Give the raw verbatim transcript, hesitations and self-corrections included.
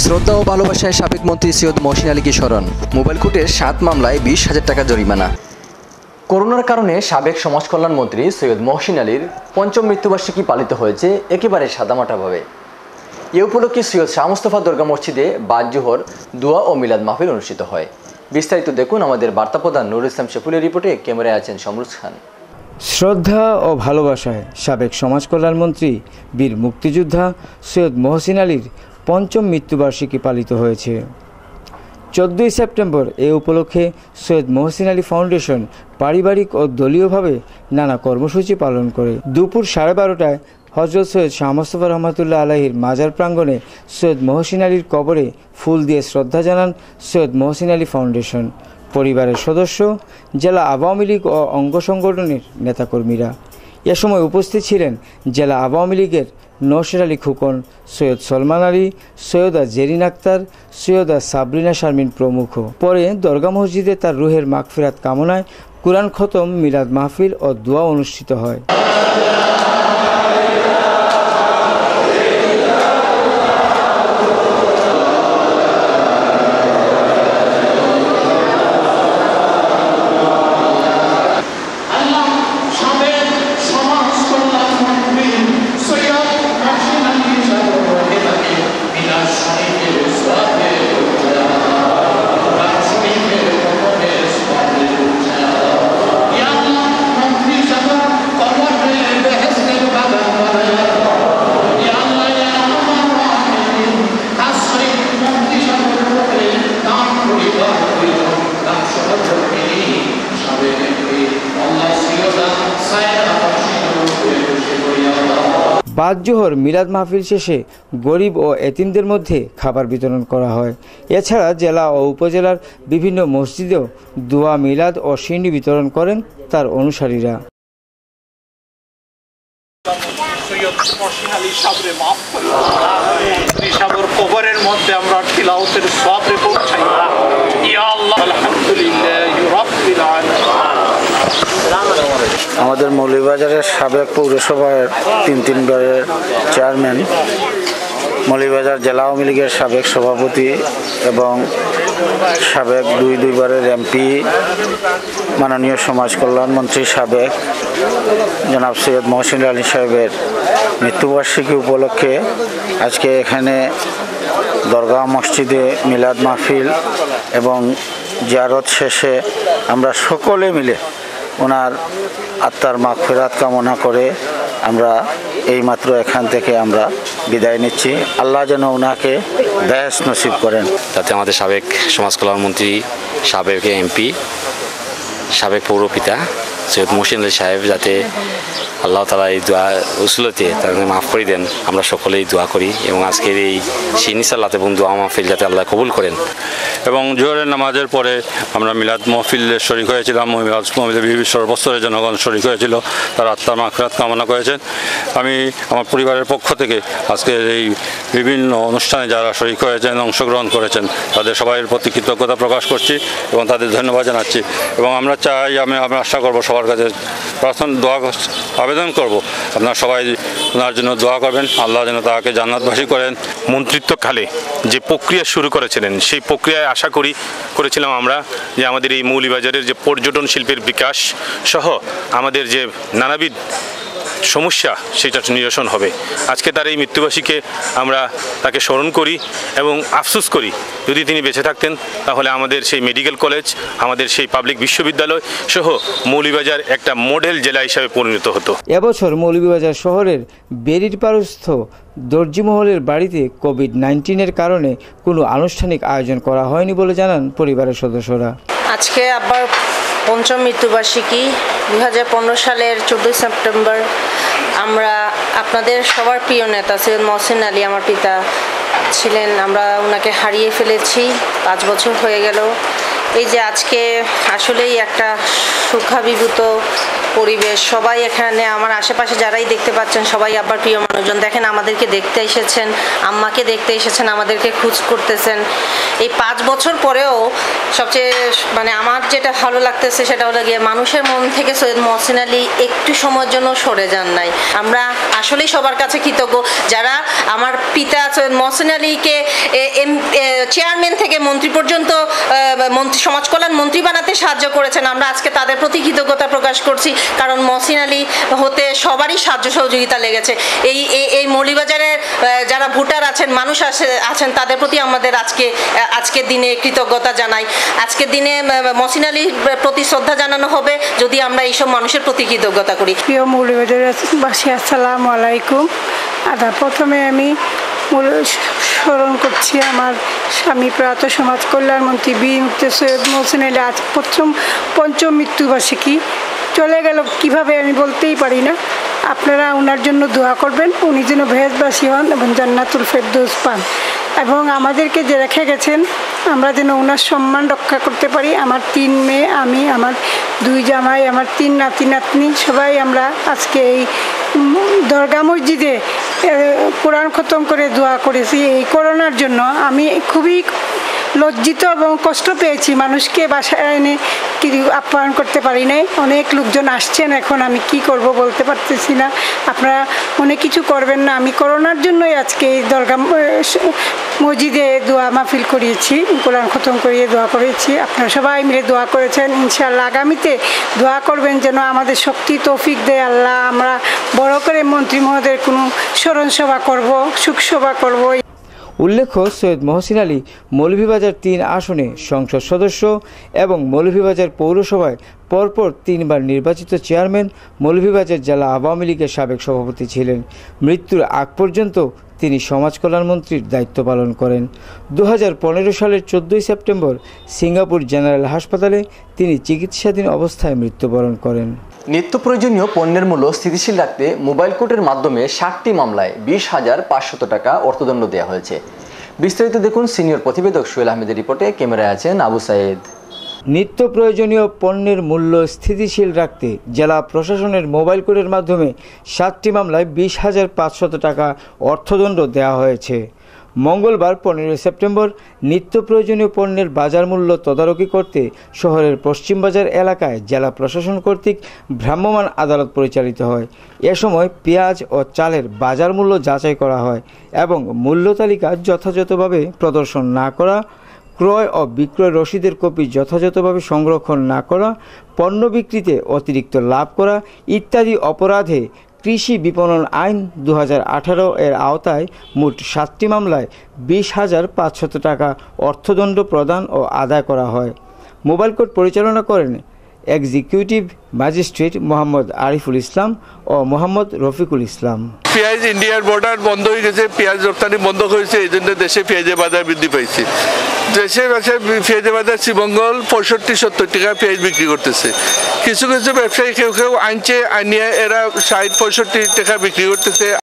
শ্রদ্ধা ও ভালোবাসায় সাবেক মন্ত্রী সৈয়দ মহসিন আলীকে স্মরণ। মোবাইল কোর্টের সাত মামলায় বিশ হাজার টাকা জরিমানা। করোনার কারণে সাবেক সমাজ কল্যাণ মন্ত্রী সৈয়দ মহসিন আলীর পঞ্চম মৃত্যুবার্ষিকী পালিত হয়েছে একেবারে সাদামাটাভাবে। এ উপলক্ষে সৈয়দ শাহ মুস্তফা দরগা মসজিদে বাদ জোহর, দোয়া ও মিলাদ মাহফিল অনুষ্ঠিত হয়। বিস্তারিত দেখুন আমাদের বার্তা প্রধান নুরুল ইসলাম শেফুলের রিপোর্টে। ক্যামেরায় আছেন সমরুজ খান। শ্রদ্ধা ও ভালোবাসায় সাবেক সমাজ কল্যাণ মন্ত্রী বীর মুক্তিযোদ্ধা সৈয়দ মহসিন আলীর পঞ্চম মৃত্যুবার্ষিকী পালিত হয়েছে। চোদ্দোই সেপ্টেম্বর এ উপলক্ষে সৈয়দ মহসিন আলী ফাউন্ডেশন পারিবারিক ও দলীয়ভাবে নানা কর্মসূচি পালন করে। দুপুর সাড়ে বারোটায় হজরত সৈয়দ শাহ মুস্তফা রহমতুল্লাহ আলাহির মাজার প্রাঙ্গণে সৈয়দ মহসিন আলীর কবরে ফুল দিয়ে শ্রদ্ধা জানান সৈয়দ মহসিন আলী ফাউন্ডেশন পরিবারের সদস্য, জেলা আওয়ামী লীগ ও অঙ্গ সংগঠনের নেতাকর্মীরা। এ সময় উপস্থিত ছিলেন জেলা আওয়ামী লীগের নওশের আলী খোকন, সৈয়দ সলমান আলী, সৈয়দা জেরিন আক্তার, সৈয়দা সাবরিনা শারমিন প্রমুখ। পরে দরগা মসজিদে তার রুহের মাগফিরাত কামনায় কুরআন খতম, মিলাদ মাহফিল ও দোয়া অনুষ্ঠিত হয়। বাদ জোহর মিলাদ মাহফিল শেষে গরিব ও এতিমদের মধ্যে খাবার বিতরণ করা হয়। এছাড়া জেলা ও উপজেলার বিভিন্ন মসজিদেও দোয়া, মিলাদ ও সিন্নি বিতরণ করেন তার অনুসারীরা। কবরের মধ্যে আমরা তিলাওয়াতের সওয়াবে পৌঁছাই। ইয়া আল্লাহ, আলহামদুলিল্লাহি রাব্বিল আলামিন। আমাদের মৌলভীবাজারের সাবেক পৌরসভার তিন তিনবারের চেয়ারম্যান, মৌলভীবাজার জেলা আওয়ামী লীগের সাবেক সভাপতি এবং সাবেক দুই দুইবারের এমপি, মাননীয় সমাজ কল্যাণ মন্ত্রী সাবেক জনাব সৈয়দ মহসিন আলী সাহেবের মৃত্যুবার্ষিকী উপলক্ষে আজকে এখানে দরগা মসজিদে মিলাদ মাহফিল এবং জিয়ারত শেষে আমরা সকলে মিলে ওনার আত্মার মাগফিরাত কামনা করে আমরা এইমাত্র এখান থেকে আমরা বিদায় নিচ্ছি। আল্লাহ যেন ওনাকে দায়াস নসিব করেন। তাতে আমাদের সাবেক সমাজ কল্যাণ মন্ত্রী, সাবেক এমপি, সাবেক পৌরপিতা সৈয়দ মহসিন আলী সাহেব যাতে আল্লাহ তাআলা এই দোয়া উসিলাতে তাকে মাফ করে দেন, আমরা সকলেই দোয়া করি। এবং আজকের এই সিনি সালাত এবং দোয়া মাহফিল যাতে আল্লাহ কবুল করেন। এবং জোহরের নামাজের পরে আমরা মিলাদ মাহফিলের শরীক হয়েছিলাম। মিলাদ মাহফিলে সর্বস্তরের জনগণ শরীক হয়েছিল, তার আত্মার মাগফিরাত কামনা করেছেন। আমি আমার পরিবারের পক্ষ থেকে আজকের এই বিভিন্ন অনুষ্ঠানে যারা শরীক হয়েছেন, অংশগ্রহণ করেছেন, তাদের সবাইয়ের প্রতি কৃতজ্ঞতা প্রকাশ করছি এবং তাদের ধন্যবাদ জানাচ্ছি। এবং আমরা চাই, আমি আমরা আশা করবো সবার কাছে প্রার্থনা দোয়া আবেদন করব, আপনারা সবাই ওনার জন্য দোয়া করবেন, আল্লাহ যেন তাকে জান্নাতবাসী করেন। মন্ত্রিত্বকালে যে প্রক্রিয়া শুরু করেছিলেন, সেই প্রক্রিয়ায় আশা করি করেছিলাম আমরা যে আমাদের এই মৌলভীবাজারের যে পর্যটন শিল্পের বিকাশ সহ আমাদের যে নানাবিধ সমস্যা সেটা নিরসন হবে। আজকে তার এই মৃত্যুবার্ষিকীকে আমরা তাকে স্মরণ করি এবং আফসোস করি, যদি তিনি বেঁচে থাকতেন তাহলে আমাদের সেই মেডিকেল কলেজ, আমাদের সেই পাবলিক বিশ্ববিদ্যালয় সহ মৌলভীবাজার একটা মডেল জেলা হিসাবে পরিণত হতো। এবছর মৌলভীবাজার শহরের বেরিরপাড়স্থ দর্জিমহলের বাড়িতে কোভিড নাইন্টিনের কারণে কোনো আনুষ্ঠানিক আয়োজন করা হয়নি বলে জানান পরিবারের সদস্যরা। আজকে আবার পঞ্চম মৃত্যুবার্ষিকী দুই হাজার পনেরো সালের চোদ্দোই সেপ্টেম্বর আমরা আপনাদের সবার প্রিয় নেতা সৈয়দ মহসিন আলী আমার পিতা ছিলেন, আমরা ওনাকে হারিয়ে ফেলেছি। পাঁচ বছর হয়ে গেল। এই যে আজকে আসলেই একটা সুখাভিভূত পরিবেশ, সবাই এখানে আমার আশেপাশে যারাই দেখতে পাচ্ছেন সবাই আবার প্রিয় মানুষজন, দেখেন আমাদেরকে দেখতে এসেছেন, আম্মাকে দেখতে এসেছেন, আমাদেরকে খোঁজ করতেছেন। এই পাঁচ বছর পরেও সবচেয়ে মানে আমার যেটা ভালো লাগতেছে সেটা হলো গিয়ে মানুষের মন থেকে সৈয়দ মহসিন আলী একটু সময়ের জন্য সরে যান নাই। আমরা আসলেই সবার কাছে কৃতজ্ঞ যারা আমার পিতা সৈয়দ মহসিন আলীকে চেয়ারম্যান থেকে মন্ত্রী পর্যন্ত মন্ত্রী সমাজ কল্যাণ মন্ত্রী বানাতে সাহায্য করেছেন। আমরা আজকে তাদের প্রতি কৃতজ্ঞতা প্রকাশ করছি, কারণ মহসিন আলী হতে সবারই সাহায্য সহযোগিতা লেগেছে। এই এই মৌলভীবাজারের যারা ভোটার আছেন, মানুষ আছেন, তাদের প্রতি আমাদের আজকে আজকের দিনে কৃতজ্ঞতা জানাই। আজকের দিনে মহসিন আলীর প্রতি শ্রদ্ধা জানানো হবে যদি আমরা এইসব মানুষের প্রতি কৃতজ্ঞতা করি। প্রিয় মৌলভীবাজারবাসী, আসসালামু আলাইকুম। আদা প্রথমে আমি স্মরণ করছি আমার স্বামী প্রয়াত সমাজ কল্যাণ মন্ত্রী বীর মুক্তি সৈয়দ মহসিন আলী আজ প্রথম পঞ্চম মৃত্যুবার্ষিকী চলে গেল কিভাবে আমি বলতেই পারি না। আপনারা ওনার জন্য দোয়া করবেন, উনি যেন বেহেশতবাসী হন এবং জান্নাতুল ফেরদৌস পান, এবং আমাদেরকে যে রেখে গেছেন আমরা যেন ওনার সম্মান রক্ষা করতে পারি। আমার তিন মেয়ে, আমি, আমার দুই জামাই, আমার তিন নাতি নাতনি সবাই আমরা আজকে এই দরগা মসজিদে কোরআন খতম করে দোয়া করেছি। এই করোনার জন্য আমি খুবই লজ্জিত এবং কষ্ট পেয়েছি, মানুষকে বাসায় এনে কি আপ্যায়ন করতে পারি নাই। অনেক লোকজন আসছেন, এখন আমি কি করব বলতে পারতেছি না। আপনারা অনেক কিছু করবেন না, আমি করোনার জন্যই আজকে এই দরগা মসজিদে দোয়া মাহফিল করিয়েছি, কোরআন খতম করিয়ে দোয়া করেছি। আপনারা সবাই মিলে দোয়া করেছেন, ইনশাআল্লাহ আগামীতে দোয়া করবেন যেন আমাদের শক্তি তৌফিক দেয় আল্লাহ। আমরা বড় করে মন্ত্রী মহোদয়ের কোনো স্মরণ সভা করব, সুখসভা করব। উল্লেখ্য, সৈয়দ মহসিন আলী মৌলভীবাজার তিন আসনে সংসদ সদস্য এবং মৌলভীবাজার পৌরসভায় পরপর তিনবার নির্বাচিত চেয়ারম্যান, মৌলভীবাজার জেলা আওয়ামী লীগের সাবেক সভাপতি ছিলেন। মৃত্যুর আগ পর্যন্ত তিনি সমাজ কল্যাণমন্ত্রীর দায়িত্ব পালন করেন। দু হাজার পনেরো সালের চোদ্দোই সেপ্টেম্বর সিঙ্গাপুর জেনারেল হাসপাতালে তিনি চিকিৎসাধীন অবস্থায় মৃত্যুবরণ করেন। নিত্য প্রয়োজনীয় পণ্যের মূল্য স্থিতিশীল রাখতে মোবাইল কোর্টের মাধ্যমে ষাটটি মামলায় বিশ হাজার পাঁচশত টাকা অর্থদণ্ড দেওয়া হয়েছে। বিস্তারিত দেখুন সিনিয়র প্রতিবেদক সোহেল আহমেদের রিপোর্টে। ক্যামেরায় আছেন আবু সাইদ। নিত্য প্রয়োজনীয় পণ্যের মূল্য স্থিতিশীল রাখতে জেলা প্রশাসনের মোবাইল কোর্টের মাধ্যমে সাতটি মামলায় বিশ হাজার পাঁচশত টাকা অর্থদণ্ড দেওয়া হয়েছে। মঙ্গলবার পনেরোই সেপ্টেম্বর নিত্য প্রয়োজনীয় পণ্যের বাজার মূল্য তদারকি করতে শহরের পশ্চিমবাজার এলাকায় জেলা প্রশাসন কর্তৃক ভ্রাম্যমাণ আদালত পরিচালিত হয়। এ সময় পেঁয়াজ ও চালের বাজার মূল্য যাচাই করা হয় এবং মূল্য তালিকা যথাযথভাবে প্রদর্শন না করা, ক্রয় ও বিক্রয় রসিদের কপি যথাযথভাবে সংরক্ষণ না করা, পণ্য বিক্রিতে অতিরিক্ত লাভ করা ইত্যাদি অপরাধে কৃষি বিপণন আইন দু হাজার আঠারো এর আওতায় মোট সাতটি মামলায় বিশ হাজার পাঁচশত টাকা অর্থদণ্ড প্রদান ও আদায় করা হয়। মোবাইল কোর্ট পরিচালনা করেন এক্সিকিউটিভ ম্যাজিস্ট্রেট মোহাম্মদ আরিফুল ইসলাম ও মোহাম্মদ রফিকুল ইসলাম। পেঁয়াজ ইন্ডিয়ার বর্ডার বন্ধ হয়ে গেছে, পেঁয়াজ রপ্তানি বন্ধ হয়েছে, এই জন্য দেশে পেঁয়াজের বাজার বৃদ্ধি পাইছে। দেশে পেঁয়াজের বাজার শ্রীমঙ্গল পঁয়ষট্টি সত্তর টাকা পেঁয়াজ বিক্রি করতেছে। কিছু কিছু ব্যবসায়ী কেউ কেউ আনছে, আনিয়ে এরা ষাট পঁয়ষট্টি টাকা বিক্রি করতেছে।